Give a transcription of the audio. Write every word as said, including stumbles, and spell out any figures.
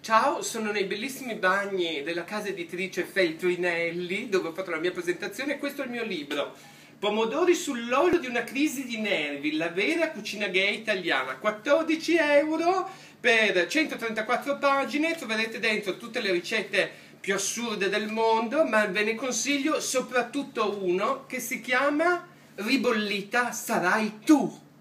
Ciao, sono nei bellissimi bagni della casa editrice Feltrinelli, dove ho fatto la mia presentazione, e questo è il mio libro. Pomodori sull'olio di una crisi di nervi, la vera cucina gay italiana. quattordici euro per centotrentaquattro pagine, troverete dentro tutte le ricette più assurde del mondo, ma ve ne consiglio soprattutto uno che si chiama Ribollita sarai tu.